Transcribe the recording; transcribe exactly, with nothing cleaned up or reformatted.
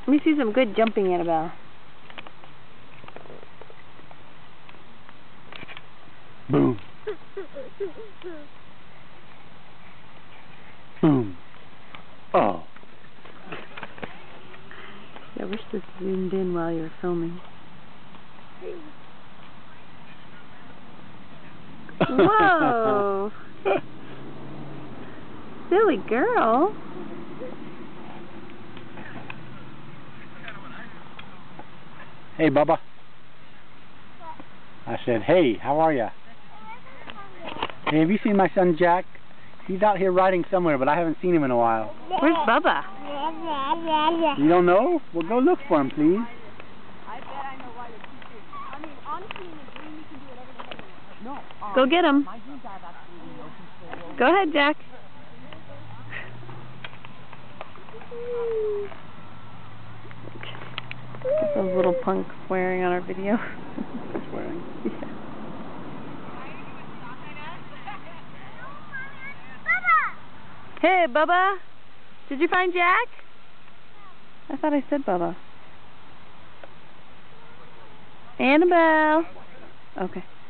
Let me see some good jumping, Annabelle. Boom. Boom. Oh. I wish this zoomed in while you were filming. Whoa! Silly girl. Hey, Bubba. I said, hey, how are ya? Hey, have you seen my son Jack? He's out here riding somewhere, but I haven't seen him in a while. Where's Bubba? You don't know? Well, go look for him, please. I bet I know why you're teaching. I mean, honestly, in the dream, you can do whatever the hell you want. No. Um, Go get him. My dreams, I have absolutely no control over. Go ahead, Jack. Get those little punks swearing on our video. Swearing? Yeah. Hey, Bubba. Did you find Jack? I thought I said Bubba. Annabelle. Okay.